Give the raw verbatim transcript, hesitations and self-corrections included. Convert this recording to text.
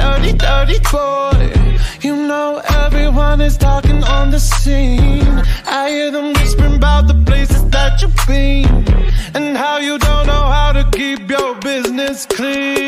dirty, dirty boy. You know everyone is talking on the scene. I hear them whispering about the places that you've been, and how you don't know how to keep your business clean.